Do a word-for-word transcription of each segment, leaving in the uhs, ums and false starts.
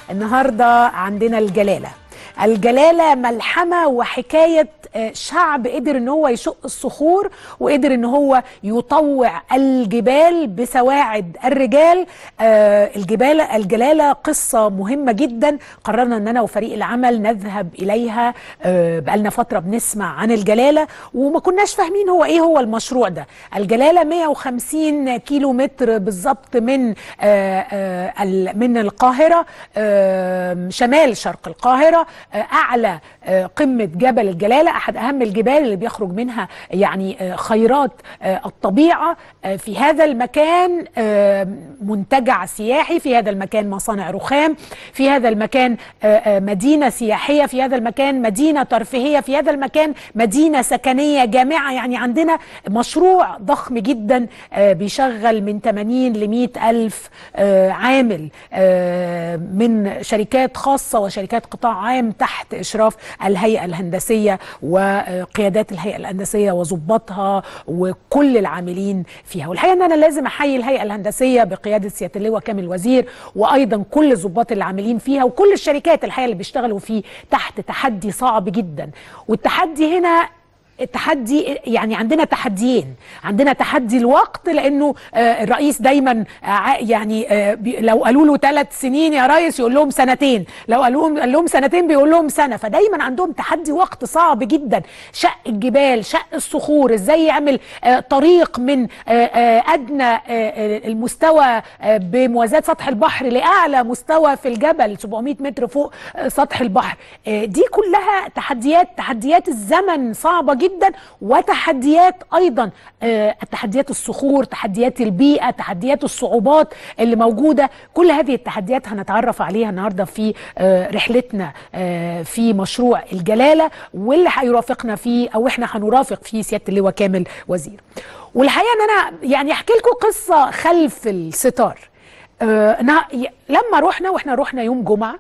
النهارده عندنا الجلالة. الجلالة ملحمة وحكاية شعب قدر ان هو يشق الصخور وقدر ان هو يطوع الجبال بسواعد الرجال. الجبال الجلالة قصة مهمة جدا، قررنا ان انا وفريق العمل نذهب اليها. بقالنا فترة بنسمع عن الجلالة وما كناش فاهمين هو ايه هو المشروع ده. الجلالة مئة وخمسين كيلو متر بالظبط من من القاهرة، شمال شرق القاهرة، اعلى قمة جبل الجلالة، احد اهم الجبال اللي بيخرج منها يعني خيرات الطبيعة. في هذا المكان منتجع سياحي، في هذا المكان مصانع رخام، في هذا المكان مدينة سياحية، في هذا المكان مدينة ترفيهية، في هذا المكان مدينة سكنية جامعة. يعني عندنا مشروع ضخم جدا بيشغل من ثمانين لمئة ألف عامل من شركات خاصة وشركات قطاع عام تحت إشراف الهيئة الهندسية وقيادات الهيئة الهندسية وضباطها وكل العاملين فيها. والحقيقة أن أنا لازم أحيي الهيئة الهندسية بقيادة سيادة اللواء كامل وزير، وأيضا كل الضباط العاملين فيها وكل الشركات الحقيقة اللي بيشتغلوا فيه تحت تحدي صعب جدا. والتحدي هنا التحدي يعني عندنا تحديين، عندنا تحدي الوقت لانه الرئيس دايما يعني لو قالوا له ثلاث سنين يا ريس يقول لهم سنتين، لو قال لهم قال لهم سنتين بيقول لهم سنه، فدايما عندهم تحدي وقت صعب جدا. شق الجبال، شق الصخور، ازاي يعمل طريق من ادنى المستوى بموازاة سطح البحر لاعلى مستوى في الجبل سبعمئة متر فوق سطح البحر. دي كلها تحديات، تحديات الزمن صعبه جدا، وتحديات ايضا تحديات الصخور، تحديات البيئه، تحديات الصعوبات اللي موجوده. كل هذه التحديات هنتعرف عليها النهارده في رحلتنا في مشروع الجلاله، واللي هيرافقنا فيه او احنا هنرافق فيه سياده اللواء كامل وزير. والحقيقه ان انا يعني احكي لكم قصه خلف الستار. لما رحنا واحنا رحنا يوم جمعه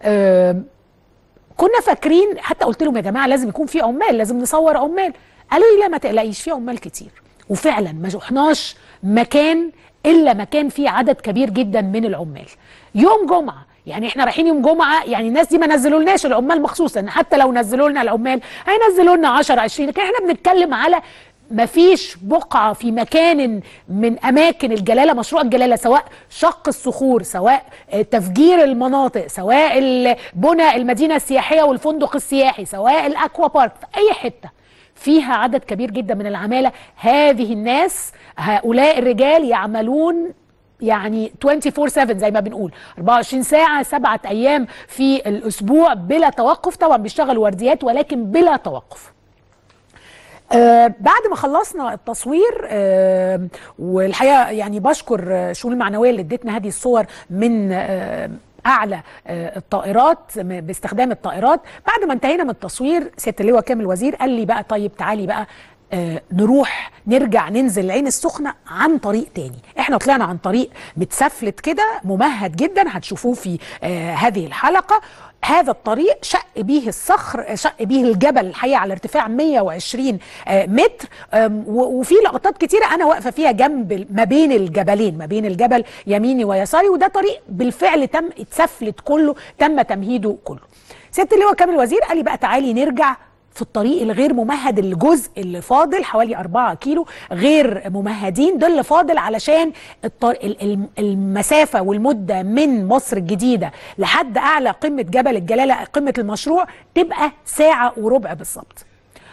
كنا فاكرين، حتى قلت لهم يا جماعه لازم يكون في عمال، لازم نصور عمال. قالوا لي لا ما تقلقيش، في عمال كتير. وفعلا ما رحناش مكان الا مكان فيه عدد كبير جدا من العمال. يوم جمعه، يعني احنا رايحين يوم جمعه، يعني الناس دي ما نزلولناش العمال مخصوص، لان حتى لو نزلوا لنا العمال هينزلوا لنا عشرة عشرين، لكن احنا بنتكلم على مفيش بقعة في مكان من أماكن الجلالة، مشروع الجلالة، سواء شق الصخور، سواء تفجير المناطق، سواء بناء المدينة السياحية والفندق السياحي، سواء الأكوا بارك، في أي حتة فيها عدد كبير جدا من العمالة. هذه الناس، هؤلاء الرجال يعملون يعني أربعة وعشرين سبعة زي ما بنقول، أربعة وعشرين ساعة، سبعة أيام في الأسبوع بلا توقف. طبعا بيشتغلوا ورديات ولكن بلا توقف. آه بعد ما خلصنا التصوير، آه والحقيقه يعني بشكر الشؤون المعنويه اللي ادتنا هذه الصور من آه اعلى آه الطائرات باستخدام الطائرات. بعد ما انتهينا من التصوير سياده اللواء كامل وزير قال لي بقى طيب تعالي بقى آه نروح نرجع ننزل العين السخنه عن طريق تاني. احنا طلعنا عن طريق متسفلت كده ممهد جدا، هتشوفوه في آه هذه الحلقه. هذا الطريق شق به الصخر، شق به الجبل الحقيقه على ارتفاع مئة وعشرين متر، وفي لقطات كتيره انا واقفه فيها جنب ما بين الجبلين، ما بين الجبل يميني ويساري، وده طريق بالفعل تم اتسفلت كله، تم تمهيده كله. سياده اللواء كامل وزير قال لي بقى تعالي نرجع في الطريق الغير ممهد، الجزء اللي فاضل حوالي أربعة كيلو غير ممهدين، ده اللي فاضل علشان المسافة والمدة من مصر الجديدة لحد أعلى قمة جبل الجلالة قمة المشروع تبقى ساعة وربع بالظبط.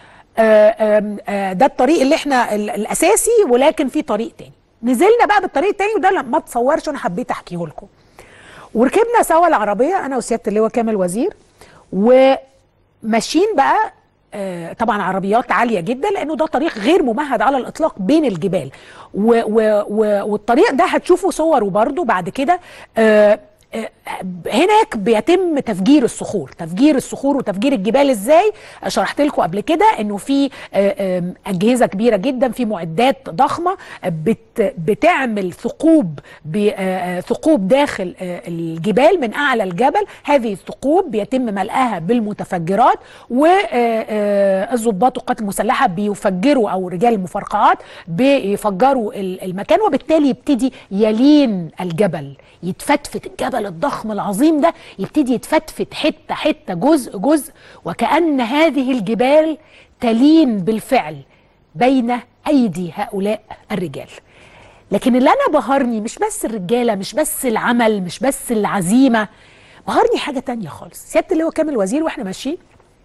ده الطريق اللي احنا الأساسي، ولكن في طريق تاني. نزلنا بقى بالطريق التاني، وده ما تصورش، أنا حبيت أحكيه لكم. وركبنا سوا العربية أنا وسيادة اللواء كامل وزير، وماشيين بقى آه طبعا عربيات عاليه جدا لانه ده طريق غير ممهد على الاطلاق بين الجبال، و و و والطريق ده هتشوفوا صوره برضو بعد كده. آه هناك بيتم تفجير الصخور، تفجير الصخور وتفجير الجبال ازاي؟ شرحت لكم قبل كده انه في اجهزه كبيره جدا، في معدات ضخمه بت بتعمل ثقوب، ثقوب داخل الجبال من اعلى الجبل. هذه الثقوب بيتم ملئها بالمتفجرات، والضباط والقوات المسلحه بيفجروا، او رجال المفرقعات بيفجروا المكان، وبالتالي يبتدي يلين الجبل، يتفتفت الجبل الجبل الضخم العظيم ده يبتدي يتفتفت حته حته جزء جزء، وكأن هذه الجبال تلين بالفعل بين ايدي هؤلاء الرجال. لكن اللي انا بهرني مش بس الرجاله، مش بس العمل، مش بس العزيمه، بهرني حاجه تانية خالص. سياده اللواء كامل وزير واحنا ماشيين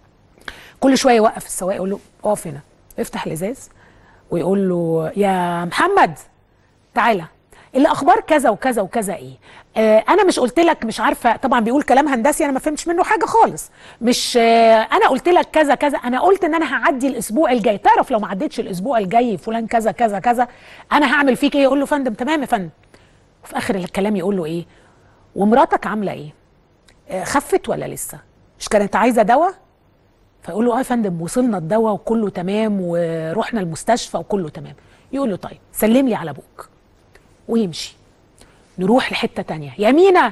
كل شويه يوقف السواق يقول له اقف هنا، افتح الازاز ويقول له يا محمد تعالى الاخبار كذا وكذا وكذا ايه. آه انا مش قلت لك مش عارفه، طبعا بيقول كلام هندسي انا ما فهمتش منه حاجه خالص. مش آه انا قلت لك كذا كذا، انا قلت ان انا هعدي الاسبوع الجاي، تعرف لو ما عديتش الاسبوع الجاي فلان كذا كذا كذا انا هعمل فيك ايه. يقول له فندم تمام يا فندم. وفي اخر الكلام يقول له ايه، ومراتك عامله ايه؟ آه خفت ولا لسه؟ مش كانت عايزه دواء؟ فيقول له اه يا فندم وصلنا الدواء وكله تمام ورحنا المستشفى وكله تمام. يقول له طيب سلم لي على ابوك ويمشي. نروح لحته تانية، يا مينا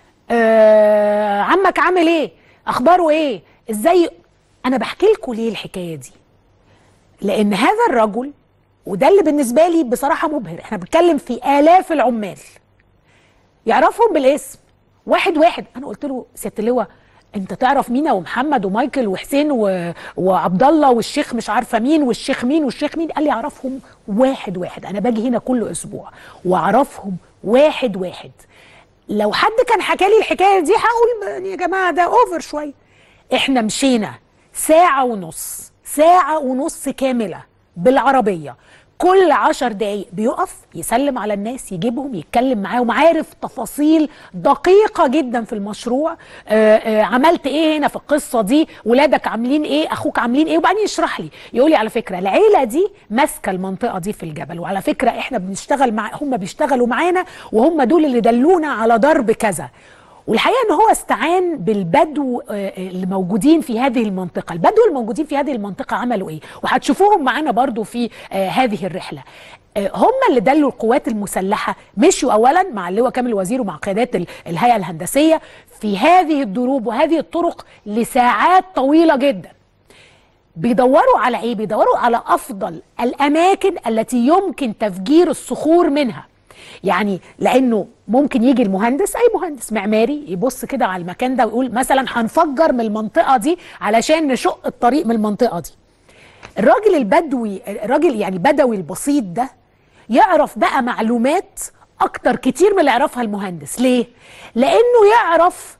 آه عمك عامل ايه؟ اخباره ايه؟ ازاي؟ انا بحكي لكم ليه الحكايه دي؟ لان هذا الرجل، وده اللي بالنسبه لي بصراحه مبهر، احنا بنتكلم في الاف العمال يعرفهم بالاسم واحد واحد. انا قلت له سياده اللواء انت تعرف مينا ومحمد ومايكل وحسين و... وعبد الله والشيخ مش عارفه مين والشيخ مين والشيخ مين؟ قال لي اعرفهم واحد واحد، انا باجي هنا كل اسبوع واعرفهم واحد واحد. لو حد كان حكى لي الحكايه دي هقول يا جماعه ده اوفر شويه. احنا مشينا ساعه ونص، ساعه ونص كامله بالعربيه، كل عشر دقايق بيقف يسلم على الناس، يجيبهم يتكلم معاهم، عارف تفاصيل دقيقة جدا في المشروع. آآ آآ عملت ايه هنا في القصة دي، ولادك عاملين ايه، اخوك عاملين ايه، وبعدين يشرح لي يقول لي على فكرة العيلة دي ماسكة المنطقة دي في الجبل، وعلى فكرة احنا بنشتغل مع هم بيشتغلوا معانا وهم دول اللي دلونا على ضرب كذا. والحقيقه ان هو استعان بالبدو اللي موجودين في هذه المنطقه. البدو الموجودين في هذه المنطقه عملوا ايه؟ وهتشوفوهم معانا برضو في هذه الرحله. هم اللي دلوا القوات المسلحه، مشوا اولا مع اللواء كامل وزير ومع قيادات الهيئه الهندسيه في هذه الدروب وهذه الطرق لساعات طويله جدا. بيدوروا على ايه؟ بيدوروا على افضل الاماكن التي يمكن تفجير الصخور منها. يعني لانه ممكن يجي المهندس، اي مهندس معماري، يبص كده على المكان ده ويقول مثلا هنفجر من المنطقه دي علشان نشق الطريق من المنطقه دي. الراجل البدوي، الراجل يعني البدوي البسيط ده يعرف بقى معلومات اكتر كتير من اللي يعرفها المهندس. ليه؟ لانه يعرف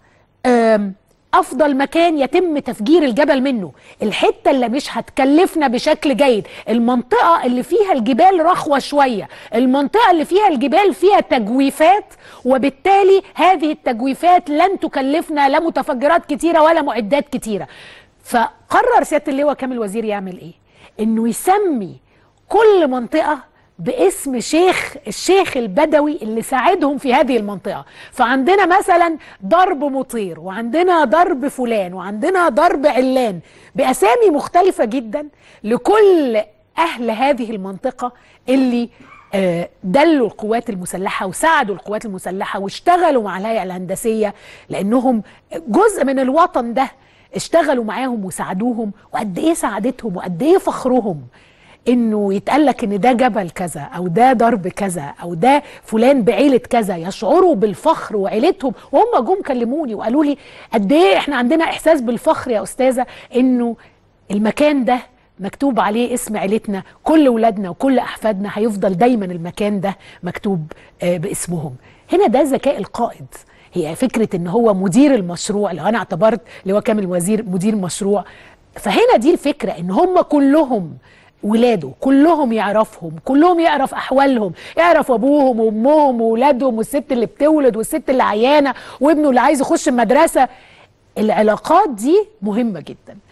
افضل مكان يتم تفجير الجبل منه، الحته اللي مش هتكلفنا بشكل جيد، المنطقه اللي فيها الجبال رخوه شويه، المنطقه اللي فيها الجبال فيها تجويفات، وبالتالي هذه التجويفات لن تكلفنا لا متفجرات كتيره ولا معدات كتيره. فقرر سياده اللواء كامل وزير يعمل ايه؟ انه يسمي كل منطقه باسم شيخ الشيخ البدوي اللي ساعدهم في هذه المنطقة. فعندنا مثلا ضرب مطير، وعندنا ضرب فلان، وعندنا ضرب علان، بأسامي مختلفة جدا لكل أهل هذه المنطقة اللي دلوا القوات المسلحة وساعدوا القوات المسلحة واشتغلوا مع الهيئة الهندسية، لأنهم جزء من الوطن ده، اشتغلوا معاهم وساعدوهم، وقد ايه سعادتهم وقد ايه فخرهم انه يتقالك ان ده جبل كذا او ده ضرب كذا او ده فلان بعيلة كذا، يشعروا بالفخر. وعيلتهم وهم جم كلموني وقالوا لي قد ايه احنا عندنا احساس بالفخر يا استاذة انه المكان ده مكتوب عليه اسم عيلتنا، كل ولادنا وكل احفادنا هيفضل دايما المكان ده مكتوب باسمهم. هنا ده ذكاء القائد، هي فكرة ان هو مدير المشروع. لو انا اعتبرت اللي هو كامل وزير مدير مشروع، فهنا دي الفكرة ان هم كلهم ولاده، كلهم يعرفهم، كلهم يعرف احوالهم، يعرف ابوهم وامهم وولادهم والست اللي بتولد والست اللي عيانه وابنه اللي عايز يخش المدرسه. العلاقات دي مهمه جدا.